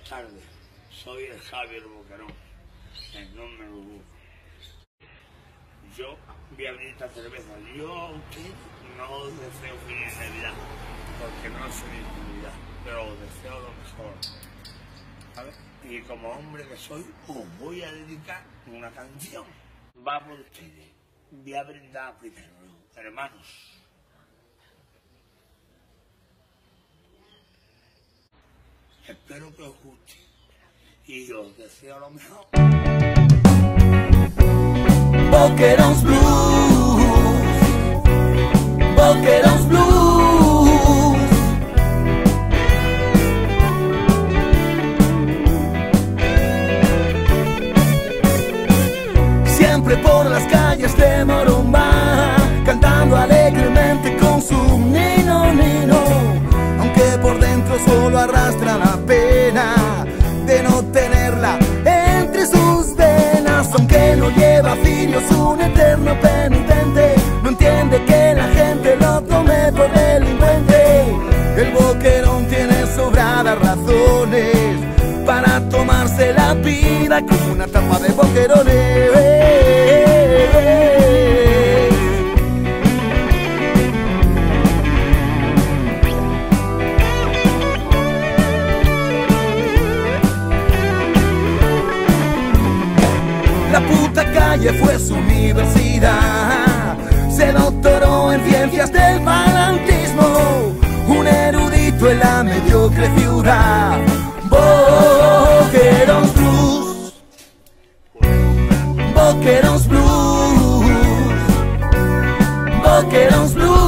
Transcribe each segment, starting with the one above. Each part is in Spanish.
tardes, soy el Javier Boquerón, el número 1. Yo voy a abrir esta cerveza. Yo a usted no os deseo feliz Navidad, porque no es feliz Navidad, pero os deseo lo mejor, ¿sabes? Y como hombre que soy, os voy a dedicar una canción. Va por ustedes. Voy a brindar primero, hermanos. Espero que os guste y os deseo lo mejor. Boqueróns Blues, Boqueróns Blues. Siempre por las calles de Morumbá, cantando alegremente con su nino, nino, aunque por dentro solo arrastra la pena de no tenerla entre sus venas. Aunque no lleva filios, un eterno penitente, no entiende que la gente lo tome por delincuente. El boquerón tiene sobradas razones para tomarse la vida como una tapa de boquerones. La puta calle fue su universidad, se doctoró en ciencias del palantismo, un erudito en la mediocre ciudad. Boqueróns Blues, Boqueróns Blues, Boqueróns Blues.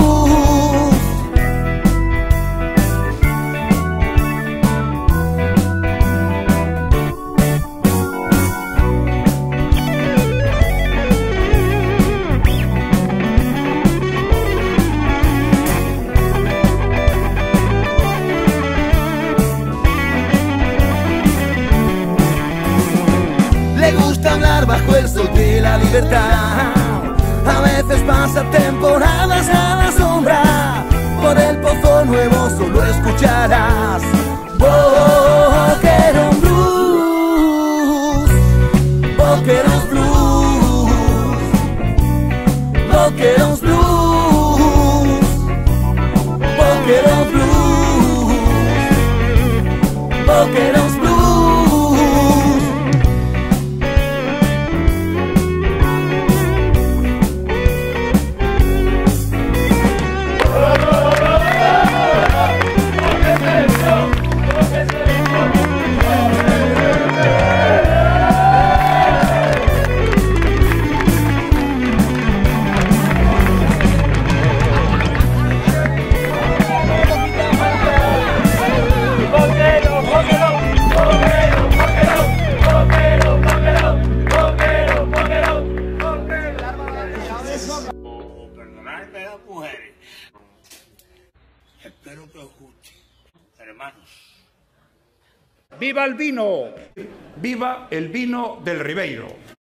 Le gusta hablar bajo el sol de la libertad, a veces pasa temporadas a la sombra. Por el Pozo Nuevo solo escucharás Boqueróns Blues, Boqueróns Blues, Boqueróns Blues, Boqueróns Blues, Boqueróns Blues. Perdonadme las mujeres. Espero que os guste, hermanos. ¡Viva el vino! ¡Viva el vino del Ribeiro!